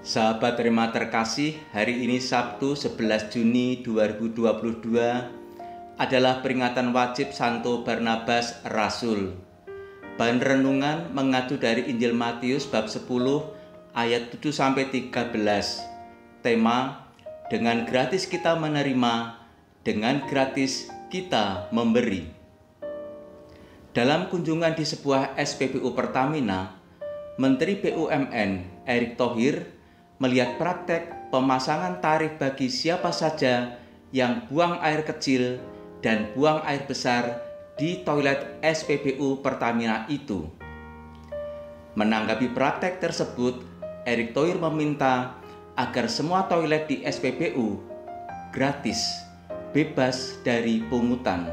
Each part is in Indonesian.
Sahabat terima terkasih, hari ini Sabtu 11 Juni 2022 adalah peringatan wajib Santo Barnabas Rasul. Bahan renungan mengacu dari Injil Matius bab 10 ayat 7-13. Tema, dengan gratis kita menerima, dengan gratis kita memberi. Dalam kunjungan di sebuah SPBU Pertamina, Menteri BUMN Erick Thohir melihat praktek pemasangan tarif bagi siapa saja yang buang air kecil dan buang air besar di toilet SPBU Pertamina itu. Menanggapi praktek tersebut, Erick Thohir meminta agar semua toilet di SPBU gratis, bebas dari pungutan.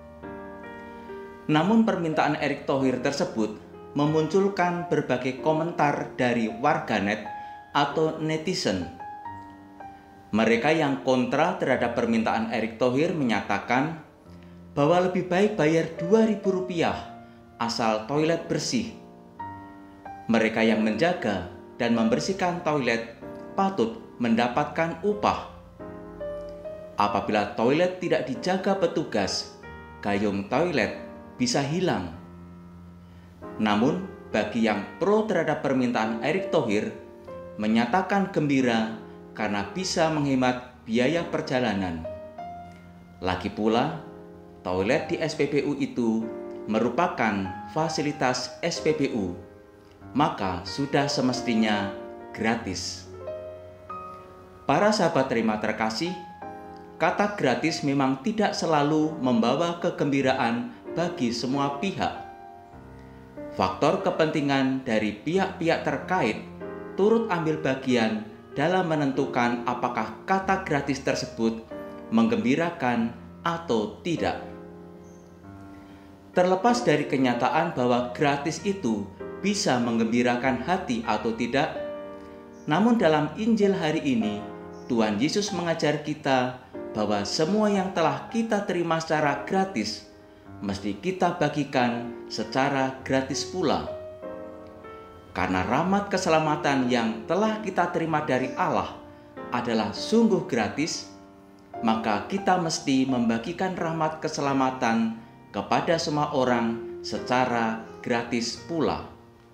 Namun permintaan Erick Thohir tersebut memunculkan berbagai komentar dari warganet atau netizen. Mereka yang kontra terhadap permintaan Erick Thohir menyatakan bahwa lebih baik bayar Rp2.000 asal toilet bersih. Mereka yang menjaga dan membersihkan toilet patut mendapatkan upah. Apabila toilet tidak dijaga petugas, gayung toilet bisa hilang. Namun, bagi yang pro terhadap permintaan Erick Thohir, menyatakan gembira karena bisa menghemat biaya perjalanan. Lagi pula, toilet di SPBU itu merupakan fasilitas SPBU, maka sudah semestinya gratis. Para sahabat terima terkasih, kata gratis memang tidak selalu membawa kegembiraan bagi semua pihak. Faktor kepentingan dari pihak-pihak terkait turut ambil bagian dalam menentukan apakah kata gratis tersebut menggembirakan atau tidak. Terlepas dari kenyataan bahwa gratis itu bisa menggembirakan hati atau tidak, namun dalam Injil hari ini, Tuhan Yesus mengajar kita bahwa semua yang telah kita terima secara gratis, mesti kita bagikan secara gratis pula. Karena rahmat keselamatan yang telah kita terima dari Allah adalah sungguh gratis, maka kita mesti membagikan rahmat keselamatan kepada semua orang secara gratis pula.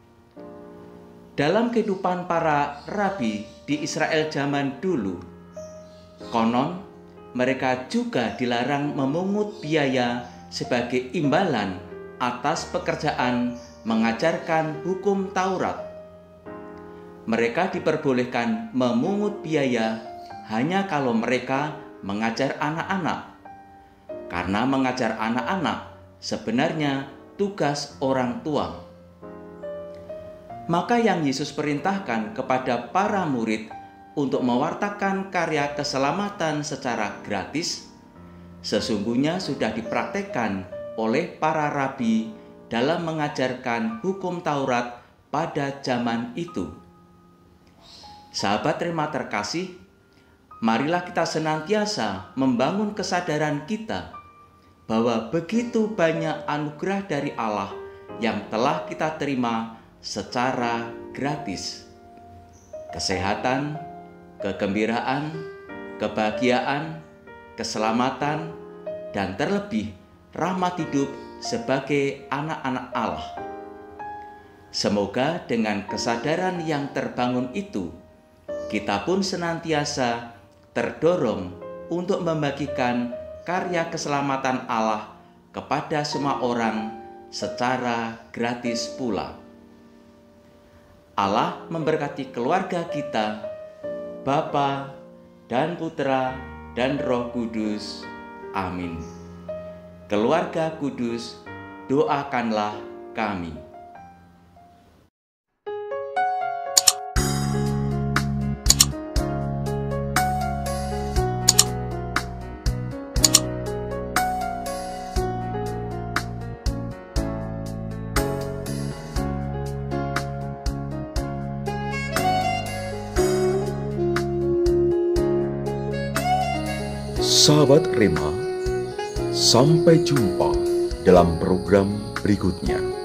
Dalam kehidupan para rabi di Israel zaman dulu, konon mereka juga dilarang memungut biaya sebagai imbalan atas pekerjaan mengajarkan hukum Taurat. Mereka diperbolehkan memungut biaya hanya kalau mereka mengajar anak-anak, karena mengajar anak-anak sebenarnya tugas orang tua. Maka yang Yesus perintahkan kepada para murid untuk mewartakan karya keselamatan secara gratis, sesungguhnya sudah dipraktekkan oleh para rabi dalam mengajarkan hukum Taurat pada zaman itu. Sahabat terima terkasih, marilah kita senantiasa membangun kesadaran kita bahwa begitu banyak anugerah dari Allah yang telah kita terima secara gratis. Kesehatan, kegembiraan, kebahagiaan, keselamatan, dan terlebih rahmat hidup sebagai anak-anak Allah. Semoga dengan kesadaran yang terbangun itu, kita pun senantiasa terdorong untuk membagikan karya keselamatan Allah kepada semua orang secara gratis pula. Allah memberkati keluarga kita, Bapa dan Putra dan Roh Kudus. Amin. Keluarga kudus, doakanlah kami. Sahabat Rema, sampai jumpa dalam program berikutnya.